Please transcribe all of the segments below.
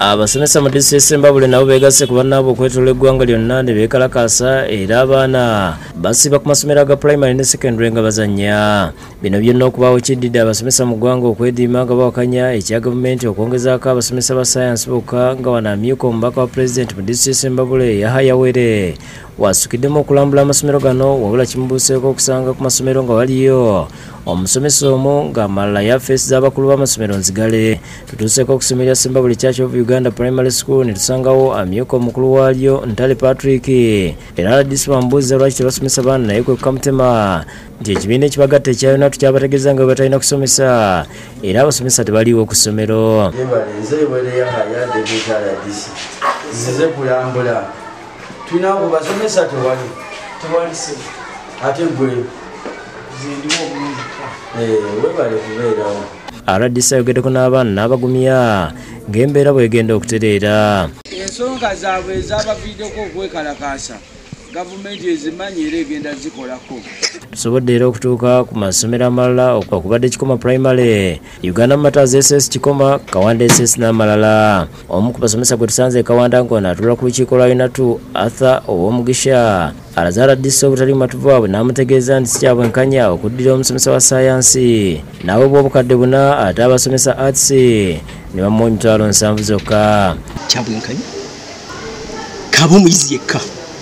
Abasomesa mu DCC Ssembabule nabo beegasse ku bannaabwe okwetooloola eggwanga lyonna ne beekalakaasa era abaana basiba ku masomero aga primary ne secondary nga bazannya. Bino byonna okubaawo kiddidde abasomesa mu ggwanga okwediima nga bawakanya ekya gavumenti okwongezaako abasomesa ba science bokka nga wano amyuka omubaka wa president mu DCC Ssembabule Yahaya Were wasukiddemu okulambula amasomero gano wabula kimubuuseeko okusanga ku masomero nga waliyo omusomesa omu ng'amalala yafeesi z'abakulu b'amasomero nzigale. Tutuuseeko okusomerera Ssembabule Church of Uganda Primary School ne tusangawo amyuka omukulu waalyo Ntale Patrick era RDC bamubuuza lwaki tebasomesa baana naye kwe kukamutema nti ekibiina ekibagatta ekyayona tukyabategeeza nga bwe batalina kusomesa era abasomesa tebaliiwo ku ssomero. Tulina basomesa tewali se ate gwe webale kubeerawo. RDC ayogeddeko n'abaana n'abagumya ng'embeera bw'egenda okutereera. Ensonga zaabwe ezaabaviiddeko okwekalakaasa gavumenti ezimanyi era egenda zikolako. Tusobodde era okutuuka ku masomero amalala okubadde Kikoma Primary, Uganda Matters SS Kikoma, Kawanda SS n'amalala. Omu ku basomesa gwe tusanze Kawanda ng'ono atuula ku lukiiko lwa Yunatu Arthur Ow'Omugisha alaza RDC obutali matuvu abwe n'amutegeeza nti si kyabwenkanya okuddira omusomesa wa sayansi nabo bw'obukadde buna ate abasomesa arts ne bamuwa emitwalo 7 zokka. Kyabwenkanya kaba omuyizi yekka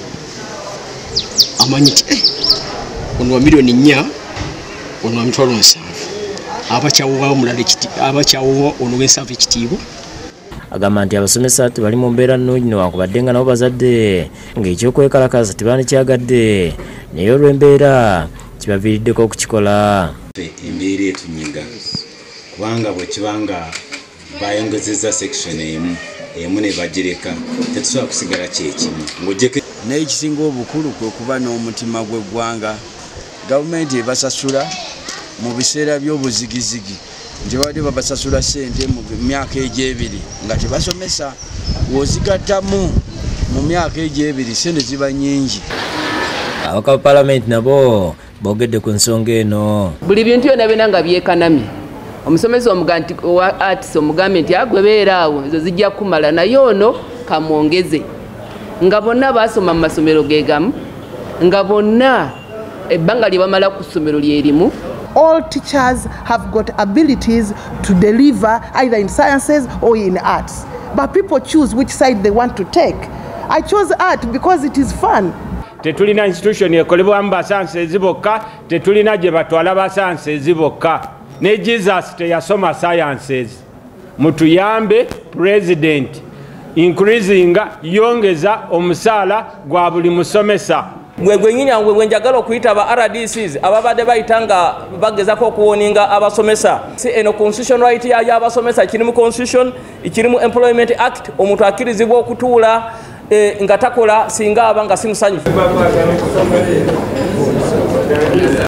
amanyi nti ono wa miliyoni 4 ono wa mitwalo 7 abakyawowawo mulala abakyawowa ono w'ensanvu ekitiibwa. Agamba nti abasomesa tebali mu mbeera nnungi newankubadde nga nabo bazadde ng'ekyokwekalakaasa tebandikyagadde naye olw'embeera kibaviiriddeko okukikola. Embeera etunyiga kubanga bwe kibanga bayongezezza section emu ne bagireka tetusobola kusigala kyekimu ng'ogyeko. Naye ekisinga obukulu kwe kuba n'omutima gw'eggwanga. Gavumenti ebasasula mu biseera by'obuzigizigi nti badde babasasula ssente mu myaka egy'ebiri nga tebasomesa. W'ozigattamu mu myaka egy'ebiri ssente ziba nnyingi. Abaka ba Parliament nabo boogedde ku nsonga eno. Buli bintu byonna byonna nga byekanamye. Omusomesa wa arts omugambe nti agwe beeraawo ezo zijja kumala naye ono kamwongeze nga bonna basoma mu masomero ge gamu nga bonna ebbanga lye bamala ku ssomero lyerimu. All teachers have got abilities to deliver either in sciences or in arts, but people choose which side they want to take. I chose art because it is fun. Tetulina institution ekolebwamu basanse ezibokka, tetulina gye batwala basanse ezibokka. Ne Jesus teyasoma sciences. Mutuyambe president increasing yongeza omusaala gwa buli musomesa. Gwe nyinya gwe njagala okuyita ba RDCs ababadde bayitanga bagezako okuwoninga abasomesa. Si eno constitution right ya abasomesa kirimu constitution, kirimu employment act, omuntu akirizibwa okutuula nga takola singa abanga simusanyufu.